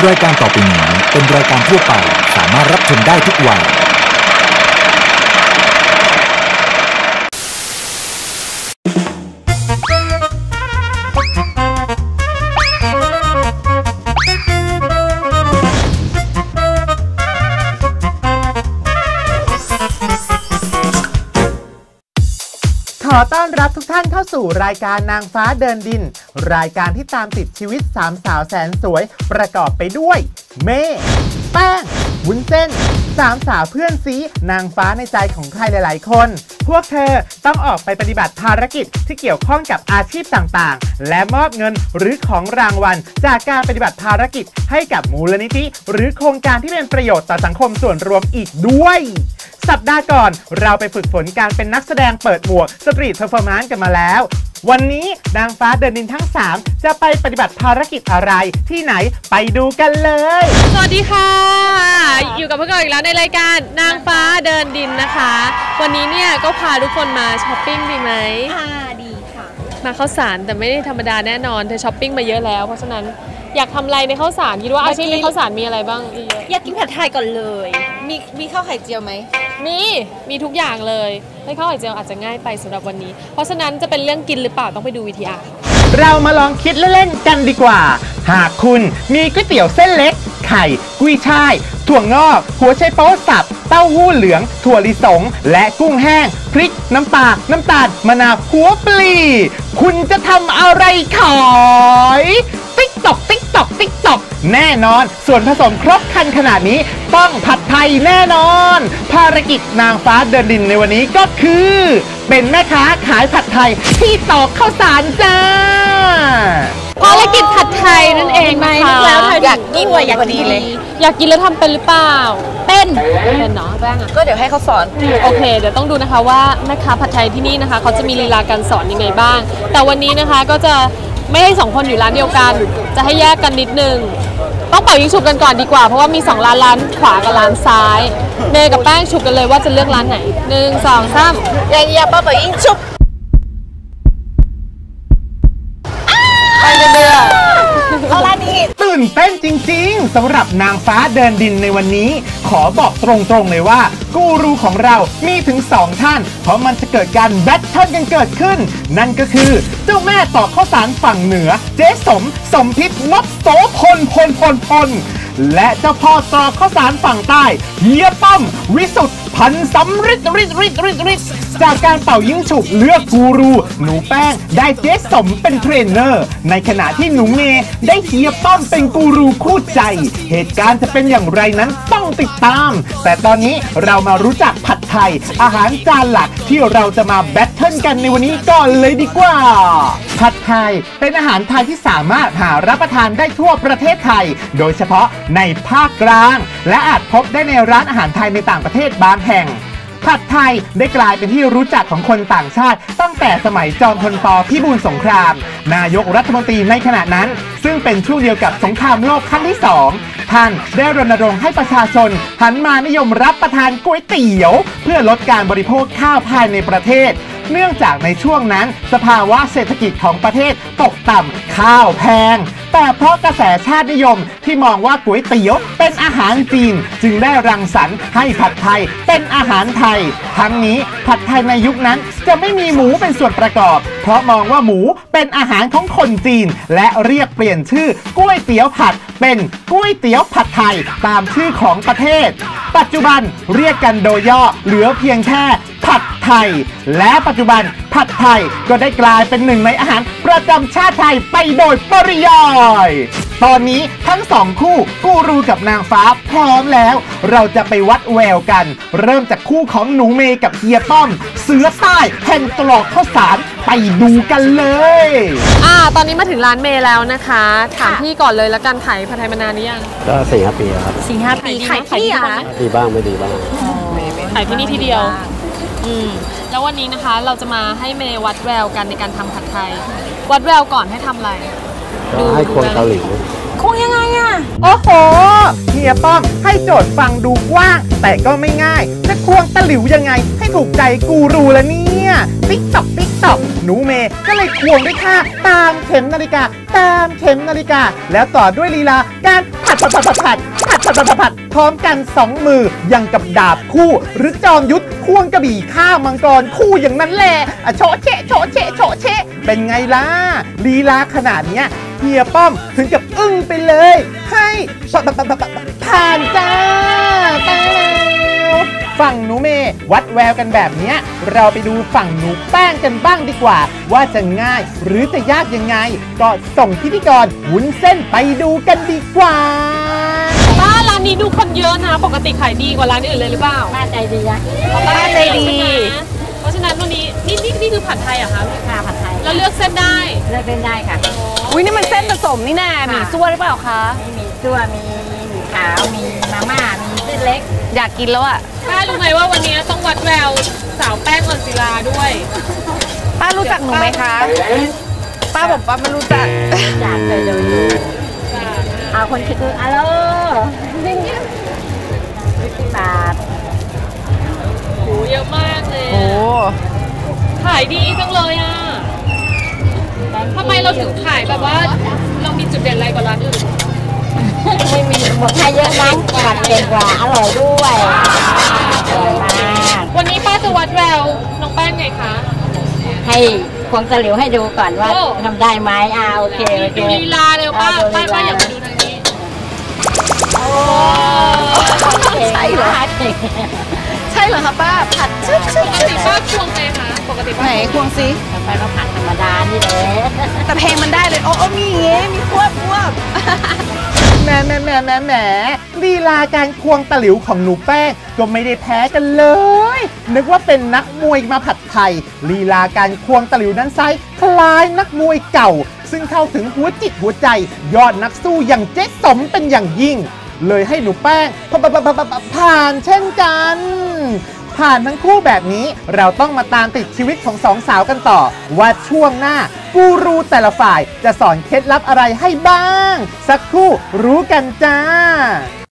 รายการต่อไปนี้เป็นรายการทั่วไปสามารถรับชมได้ทุกวัยขอต้อนรับทุกท่านเข้าสู่รายการนางฟ้าเดินดินรายการที่ตามติดชีวิตสามสาวแสนสวยประกอบไปด้วยเมย์แป้งวุ้นเส้นสามสาวเพื่อนซีนางฟ้าในใจของใครหลายๆคนพวกเธอต้องออกไปปฏิบัติภารกิจที่เกี่ยวข้องกับอาชีพต่างๆและมอบเงินหรือของรางวัลจากการปฏิบัติภารกิจให้กับมูลนิธิหรือโครงการที่เป็นประโยชน์ต่อสังคมส่วนรวมอีกด้วยสัปดาห์ก่อนเราไปฝึกฝนการเป็นนักแสดงเปิดหมวกสตรีทเพอร์ฟอร์แมนซ์กันมาแล้ววันนี้นางฟ้าเดินดินทั้ง3จะไปปฏิบัติภารกิจอะไรที่ไหนไปดูกันเลยสวัสดีค่ะอยู่กับพวกเราอีกแล้วในรายการนางฟ้าเดินดินนะคะวันนี้เนี่ยก็พาทุกคนมาช้อปปิ้งดีไหมค่ะดีค่ะมาข้าวสารแต่ไม่ได้ธรรมดาแน่นอนเธอช้อปปิ้งมาเยอะแล้วเพราะฉะนั้นอยากทำอะไรในข้าวสารคิดว่าอาชีพในข้าวสารมีอะไรบ้างอยากกินผัดไทยก่อนเลยมีข้าวไข่เจียวไหมมีทุกอย่างเลยไม่ข้าวไข่เจียวอาจจะง่ายไปสำหรับวันนี้เพราะฉะนั้นจะเป็นเรื่องกินหรือเปล่าต้องไปดูวิทยาเรามาลองคิดเล่นๆกันดีกว่าหากคุณมีก๋วยเตี๋ยวเส้นเล็กไข่กุ้ยช่ายถั่วงอกหัวไชโป๊สับเต้าหู้เหลืองถั่วลิสงและกุ้งแห้งพริกน้ำปลาน้ำตาลมะนาวหัวปลีคุณจะทำอะไรขายติ๊กตอกติ๊กตอกติ๊กตอกแน่นอนส่วนผสมครบครันขนาดนี้ต้องผัดไทยแน่นอนภารกิจนางฟ้าเดินดินในวันนี้ก็คือเป็นแม่ค้าขายผัดไทยที่ตอกข้าวสารจ้าภารกิจผัดไทยนั่นเองนะคะแล้วอยากกินอยากดีเลยอยากกินแล้วทำเป็นหรือเปล่าเป็นเนาะแป้งอ่ะก็เดี๋ยวให้เขาสอนโอเคเดี๋ยวต้องดูนะคะว่าแม่ค้าผัดไทยที่นี่นะคะเขาจะมีลีลาการสอนยังไงบ้างแต่วันนี้นะคะก็จะไม่ให้2คนอยู่ร้านเดียวกันจะให้แยกกันนิดนึงต้องเป่ายิงฉุบกันก่อนดีกว่าเพราะว่ามี2ร้านขวากับร้านซ้ายเนยกับแป้งฉุบกันเลยว่าจะเลือกร้านไหน1 2 3 อย่าเป่ายิงฉุบไปกันเลยเอาร้านนี้ตื่นเต้นจริงๆสำหรับนางฟ้าเดินดินในวันนี้ขอบอกตรงๆเลยว่ากูรูของเรามีถึง2ท่านเพราะมันจะเกิดการแบทเทิลกันเกิดขึ้นนั่นก็คือเจ้าแม่ตอกข้าวสารฝั่งเหนือเจ๊สมพิษนพโสพลและเจ้าพ่อตอกข้าวสารฝั่งใต้เฮียป้อมวิสุทธิ์พันสำริดจากการเป่ายิงฉุบเลือกกูรูหนูแป้งได้เจ๊สมเป็นเทรนเนอร์ในขณะที่หนูเมย์ได้เฮียป้อมเป็นกูรูคู่ใจเหตุการณ์จะเป็นอย่างไรนั้นต้องติดตามแต่ตอนนี้เรามารู้จักผัดไทยอาหารจานหลักที่เราจะมาแบทเทิลกันในวันนี้ก่อนเลยดีกว่าผัดไทยเป็นอาหารไทยที่สามารถหารับประทานได้ทั่วประเทศไทยโดยเฉพาะในภาคกลางและอาจพบได้ในร้านอาหารไทยในต่างประเทศบางแห่งผัดไทยได้กลายเป็นที่รู้จักของคนต่างชาติตั้งแต่สมัยจอมพลป.พิบูลสงครามนายกรัฐมนตรีในขณะนั้นซึ่งเป็นช่วงเดียวกับสงครามโลกครั้งที่2ท่านได้รณรงค์ให้ประชาชนหันมานิยมรับประทานก๋วยเตี๋ยวเพื่อลดการบริโภคข้าวภายในประเทศเนื่องจากในช่วงนั้นสภาวะเศรษฐกิจของประเทศตกต่ำข้าวแพงแต่เพราะกระแสชาตินิยมที่มองว่าก๋วยเตี๋ยวเป็นอาหารจีนจึงได้รังสรรค์ให้ผัดไทยเป็นอาหารไทยทั้งนี้ผัดไทยในยุคนั้นจะไม่มีหมูเป็นส่วนประกอบเพราะมองว่าหมูเป็นอาหารของคนจีนและเรียกเปลี่ยนชื่อก๋วยเตี๋ยวผัดเป็นก๋วยเตี๋ยวผัดไทยตามชื่อของประเทศปัจจุบันเรียกกันโดยย่อเหลือเพียงแค่ผัดไทยและปัจจุบันผัดไทยก็ได้กลายเป็นหนึ่งในอาหารประจำชาติไทยไปโดยปริยายตอนนี้ทั้ง2คู่กูรูกับนางฟ้าพร้อมแล้วเราจะไปวัดแววกันเริ่มจากคู่ของหนูเมย์กับเฮียป้อมเสือใต้แห่งตรอกข้าวสารไปดูกันเลยตอนนี้มาถึงร้านเมย์แล้วนะคะถามพี่ก่อนเลยแล้วกันขายผัดไทยมานานหรือยังก็4-5 ปีครับ 4-5 ปีขายที่นี่อ่ะดีบ้างไม่ดีบ้างขายที่นี่ทีเดียวแล้ววันนี้นะคะเราจะมาให้เมย์วัดแววกันในการทำผัดไทยวัดแววก่อนให้ทำอะไรก็ให้ควงเกาหลีควงยังไงอ่ะโอ้โหเฮียป้อมให้โจทย์ฟังดูกว้างแต่ก็ไม่ง่ายจะควงตะหลิวยังไงให้ถูกใจกูรูละเนี่ยติ๊กตอกติ๊กตอกหนูเมย์ก็เลยควงด้วยท่าตามเข็มนาฬิกาตามเข็มนาฬิกาแล้วต่อด้วยลีลาการผัดพร้อมกัน2 มืออย่างกับดาบคู่หรือจอมยุทธควงกระบี่ข้าวมังกรคู่อย่างนั้นแหละโชะเชะโชะเชะโชะเชะเป็นไงล่ะลีลาขนาดเนี้ยเฮียป้อมถึงกับอึ้งไปเลยให้ผ่านจ้าฝั่งหนูเมย์วัดแววกันแบบนี้เราไปดูฝั่งหนูแป้งกันบ้างดีกว่าว่าจะง่ายหรือจะยากยังไงก็ส่งพิธีกรวุ้นเส้นไปดูกันดีกว่าป้าร้านนี้ดูคนเยอะนะปกติขายดีกว่าร้านอื่นเลยหรือเปล่าป้าใจดีนะป้าใจดีเพราะฉะนั้นวันนี้นี่คือผัดไทยเหรอคะค่ะผัดไทยเราเลือกเส้นได้ค่ะอุ้ยนี่มันเส้นผสมนี่นาหมี่ซั่วหรือเปล่าคะมีซั่วมีหมี่ขาวมีมาม่ามีเส้นเล็กอยากกินแล้วอ่ะป้ารู้ไหมว่าวันนี้ต้องวัดแววสาวแป้งออนศิลาด้วยป้ารู้จักหนูไหมคะป้าบอกป้าไม่รู้จักจากเลยดูเอาคนคิดดูอะโล20 บาทโหเยอะมากเลยโอ้ขายดีจังเลยอ่ะทำไมเราถึงขายแบบว่าเรามีจุดเด่นอะไรกว่าร้านอื่นไม่มีหมดให้เยอะนะผัดเก่งกว่าอร่อยด้วยอร่อยมากวันนี้ป้าจะวัดแววน้องแป้งไงคะให้ควงตะหลิวให้ดูก่อนว่าทำได้ไหมโอเคดูลีลาเร็วป้าอยากมาดูทางนี้ใช่เหรอใช่เหรอคะป้าผัดชึบปกติป้าควงไงคะปกติป้าไหนควงซิไปก็ผัดธรรมดานี่แหละแต่เพลงมันได้เลยโอ้มีอย่างงี้มีควบแหมลีลาการควงตะหลิวของหนูแป้งก็ไม่ได้แพ้กันเลยนึกว่าเป็นนักมวยมาผัดไทยลีลาการควงตะหลิวนั้นไซคล้ายนักมวยเก่าซึ่งเข้าถึงหัวจิตหัวใจยอดนักสู้อย่างเจ๊สมเป็นอย่างยิ่งเลยให้หนูแป้งผ่านเช่นกันผ่านทั้งคู่แบบนี้เราต้องมาตามติดชีวิตของ2 สาวกันต่อว่าช่วงหน้ากูรูแต่ละฝ่ายจะสอนเคล็ดลับอะไรให้บ้างสักครู่รู้กันจ้า